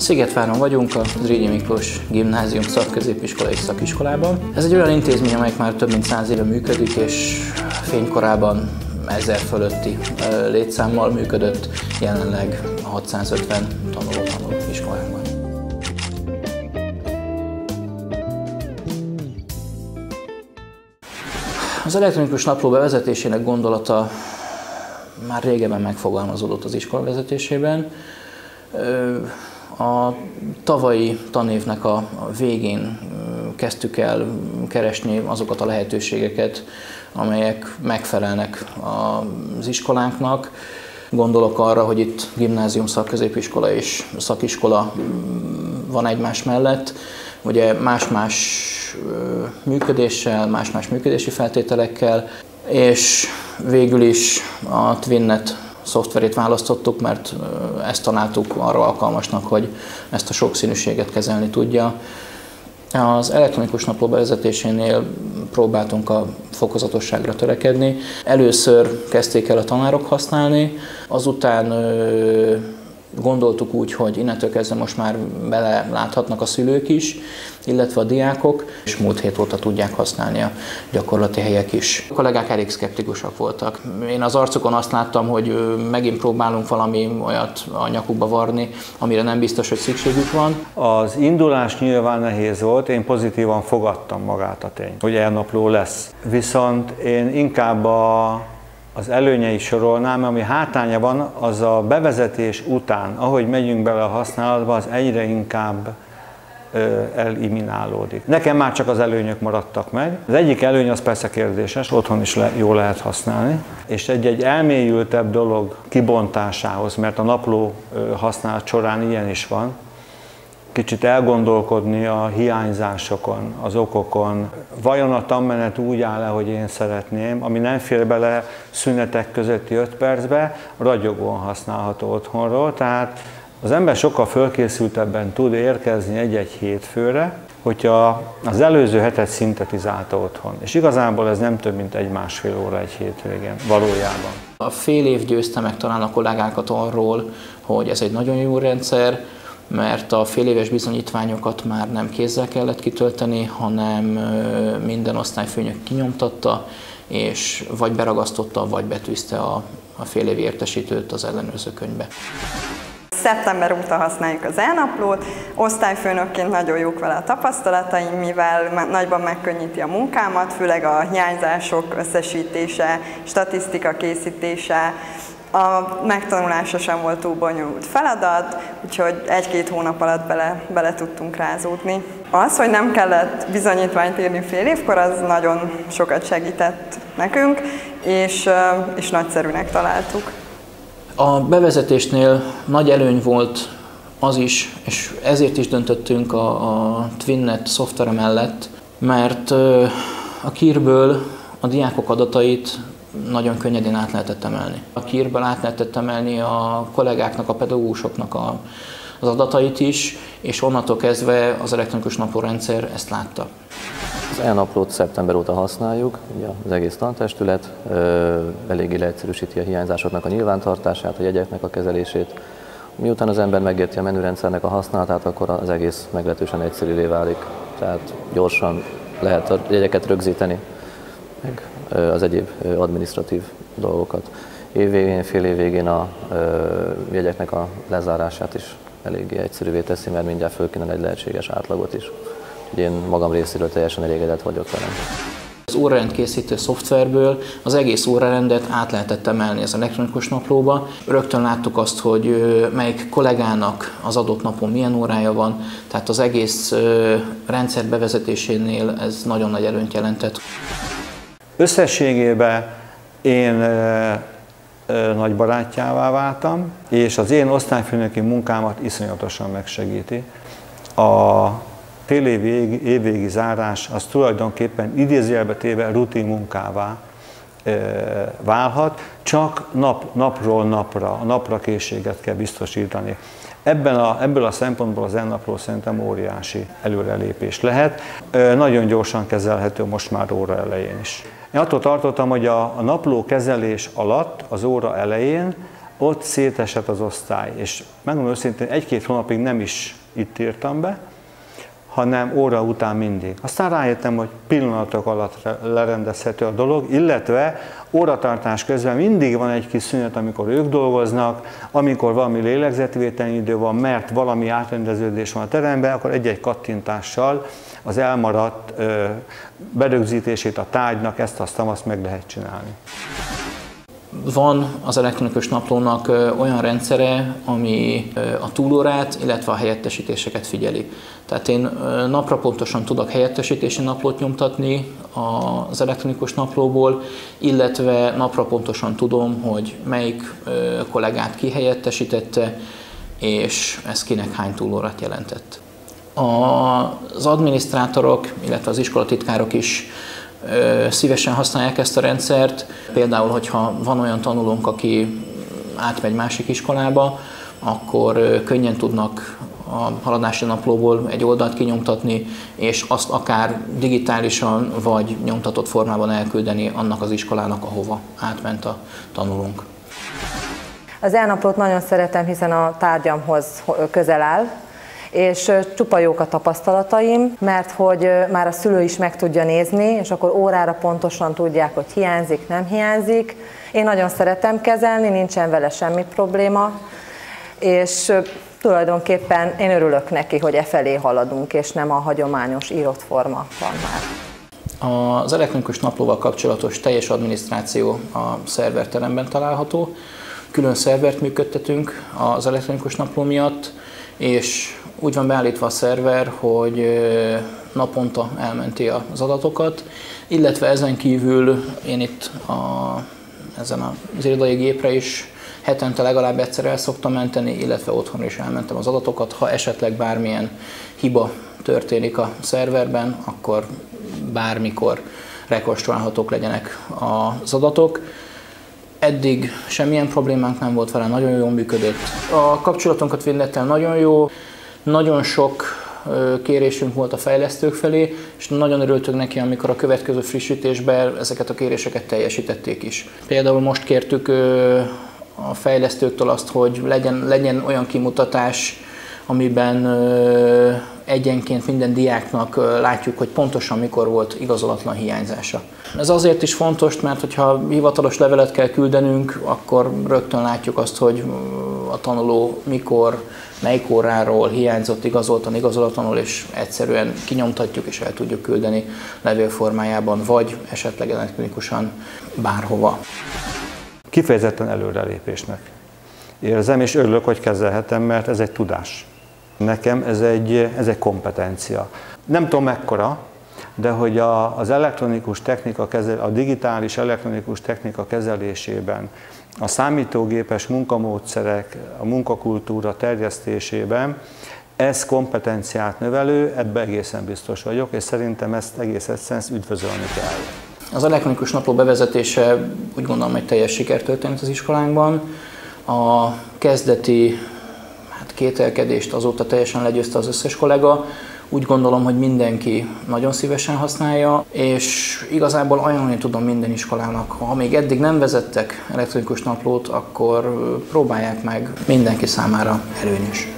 Szigetváron vagyunk, a Zrínyi Miklós Gimnázium szakközépiskolai szakiskolában. Ez egy olyan intézmény, amely már több mint 100 éve működik, és fénykorában 1000 fölötti létszámmal működött, jelenleg 650 tanuló iskolánkban. Az elektronikus napló bevezetésének gondolata már régebben megfogalmazódott az iskola vezetésében. A tavalyi tanévnek a végén kezdtük el keresni azokat a lehetőségeket, amelyek megfelelnek az iskolánknak. Gondolok arra, hogy itt gimnázium, szakközépiskola és szakiskola van egymás mellett. Ugye más-más működéssel, más-más működési feltételekkel, és végül is a TwinNet szoftverét választottuk, mert ezt találtuk arra alkalmasnak, hogy ezt a sokszínűséget kezelni tudja. Az elektronikus napló bevezetésénél próbáltunk a fokozatosságra törekedni. Először kezdték el a tanárok használni, azután gondoltuk úgy, hogy innentől kezdve most már beleláthatnak a szülők is, illetve a diákok, és múlt hét óta tudják használni a gyakorlati helyek is. A kollégák elég szkeptikusak voltak. Én az arcukon azt láttam, hogy megint próbálunk valami olyat a nyakukba varni, amire nem biztos, hogy szükségük van. Az indulás nyilván nehéz volt, én pozitívan fogadtam magát a tényt, hogy e-napló lesz. Viszont én inkább az előnyei sorolnám, ami hátránya van, az a bevezetés után, ahogy megyünk bele a használatba, az egyre inkább eliminálódik. Nekem már csak az előnyök maradtak meg. Az egyik előny az persze kérdéses, otthon is jól lehet használni, és egy elmélyültebb dolog kibontásához, mert a napló használat során ilyen is van, kicsit elgondolkodni a hiányzásokon, az okokon. Vajon a tanmenet úgy áll-e, hogy én szeretném, ami nem fér bele szünetek közötti 5 percbe, ragyogóan használható otthonról, tehát az ember sokkal fölkészültebben tud érkezni egy-egy hétfőre, hogyha az előző hetet szintetizálta otthon. És igazából ez nem több, mint 1–1,5 óra egy hétvégén valójában. A fél év győzte meg talán a kollégákat arról, hogy ez egy nagyon jó rendszer, mert a féléves bizonyítványokat már nem kézzel kellett kitölteni, hanem minden osztályfőnök kinyomtatta, és vagy beragasztotta, vagy betűzte a félévi értesítőt az ellenőrzőkönyvbe. Szeptember óta használjuk az e-naplót, osztályfőnökként nagyon jók vele a tapasztalataim, mivel nagyban megkönnyíti a munkámat, főleg a hiányzások összesítése, statisztika készítése. A megtanulása sem volt túl bonyolult feladat, úgyhogy 1–2 hónap alatt bele tudtunk rázódni. Az, hogy nem kellett bizonyítványt írni fél évkor, az nagyon sokat segített nekünk, és nagyszerűnek találtuk. A bevezetésnél nagy előny volt az is, és ezért is döntöttünk a TwinNet szoftvere mellett, mert a KIR-ből a diákok adatait nagyon könnyedén át lehetett emelni. A KIR-ből át lehetett emelni a kollégáknak, a pedagógusoknak az adatait is, és onnantól kezdve az elektronikus naplórendszer ezt látta. Az e-naplót szeptember óta használjuk, ugye az egész tantestület eléggé leegyszerűsíti a hiányzásoknak a nyilvántartását, a jegyeknek a kezelését. Miután az ember megérti a menürendszernek a használatát, akkor az egész meglehetősen egyszerűvé válik. Tehát gyorsan lehet a jegyeket rögzíteni, meg az egyéb adminisztratív dolgokat. Évvégén, fél év végén a jegyeknek a lezárását is eléggé egyszerűvé teszi, mert mindjárt fölkínál egy lehetséges átlagot is. Úgyhogy én magam részéről teljesen elégedett vagyok velem. Az órarendkészítő szoftverből az egész órarendet át lehetett emelni az elektronikus naplóba. Rögtön láttuk azt, hogy melyik kollégának az adott napon milyen órája van, tehát az egész rendszer bevezetésénél ez nagyon nagy előnyt jelentett. Összességében én nagy barátjává váltam, és az én osztályfőnöki munkámat iszonyatosan megsegíti. A évvégi zárás az tulajdonképpen idézőjelbe téve rutin munkává válhat, csak napról napra készséget kell biztosítani. Ebből a szempontból az e-napló szerintem óriási előrelépés lehet. Nagyon gyorsan kezelhető most már óra elején is. Én attól tartottam, hogy a napló kezelés alatt, az óra elején ott szétesett az osztály, és megmondom őszintén, 1-2 hónapig nem is itt írtam be, hanem óra után mindig. Aztán rájöttem, hogy pillanatok alatt lerendezhető a dolog, illetve óratartás közben mindig van egy kis szünet, amikor ők dolgoznak, amikor valami lélegzetvételnyi idő van, mert valami átrendeződés van a teremben, akkor egy-egy kattintással az elmaradt berögzítését a tárgynak, ezt-azt meg lehet csinálni. Van az elektronikus naplónak olyan rendszere, ami a túlórát, illetve a helyettesítéseket figyeli. Tehát én napra pontosan tudok helyettesítési naplót nyomtatni az elektronikus naplóból, illetve napra pontosan tudom, hogy melyik kollégát ki helyettesítette, és ez kinek hány túlórát jelentett. Az adminisztrátorok, illetve az iskolatitkárok is szívesen használják ezt a rendszert. Például, hogyha van olyan tanulónk, aki átmegy másik iskolába, akkor könnyen tudnak a haladási naplóból egy oldalt kinyomtatni, és azt akár digitálisan vagy nyomtatott formában elküldeni annak az iskolának, ahova átment a tanulónk. Az e-naplót nagyon szeretem, hiszen a tárgyamhoz közel áll, és csupa jók a tapasztalataim, mert hogy már a szülő is meg tudja nézni, és akkor órára pontosan tudják, hogy hiányzik, nem hiányzik. Én nagyon szeretem kezelni, nincsen vele semmi probléma, és tulajdonképpen én örülök neki, hogy felé haladunk, és nem a hagyományos írott forma van már. Az elektronikus naplóval kapcsolatos teljes adminisztráció a szerverteremben található. Külön szervert működtetünk az elektronikus napló miatt, és úgy van beállítva a szerver, hogy naponta elmenti az adatokat, illetve ezen kívül én itt ezen az irodai gépre is hetente legalább egyszer el szoktam menteni, illetve otthon is elmentem az adatokat. Ha esetleg bármilyen hiba történik a szerverben, akkor bármikor rekonstruálhatók legyenek az adatok. Eddig semmilyen problémánk nem volt vele, nagyon jól működött. A kapcsolatunkat Winlettel nagyon jó, nagyon sok kérésünk volt a fejlesztők felé, és nagyon örültünk neki, amikor a következő frissítésben ezeket a kéréseket teljesítették is. Például most kértük a fejlesztőktől azt, hogy legyen olyan kimutatás, amiben egyenként minden diáknak látjuk, hogy pontosan mikor volt igazolatlan hiányzása. Ez azért is fontos, mert hogyha hivatalos levelet kell küldenünk, akkor rögtön látjuk azt, hogy a tanuló mikor, melyik óráról hiányzott igazoltan, igazolatlanul, és egyszerűen kinyomtatjuk és el tudjuk küldeni levélformájában, vagy esetleg elektronikusan bárhova. Kifejezetten előrelépésnek érzem, és örülök, hogy kezelhetem, mert ez egy tudás. Nekem ez egy kompetencia. Nem tudom mekkora, de hogy az elektronikus technika a digitális elektronikus technika kezelésében, a számítógépes munkamódszerek, a munkakultúra terjesztésében ez kompetenciát növelő, ebben egészen biztos vagyok, és szerintem ezt egész egyszerűen üdvözölni kell. Az elektronikus napló bevezetése úgy gondolom egy teljes sikertörténet az iskolánkban. A kezdeti kételkedést azóta teljesen legyőzte az összes kollega. Úgy gondolom, hogy mindenki nagyon szívesen használja, és igazából ajánlani tudom minden iskolának, ha még eddig nem vezettek elektronikus naplót, akkor próbálják meg, mindenki számára előnyös.